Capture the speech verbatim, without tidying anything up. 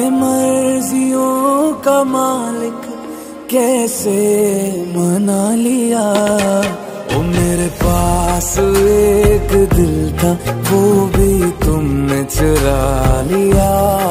मर्जियों का मालिक कैसे मना लिया। ओ मेरे पास एक दिल था वो भी तुमने चुरा लिया।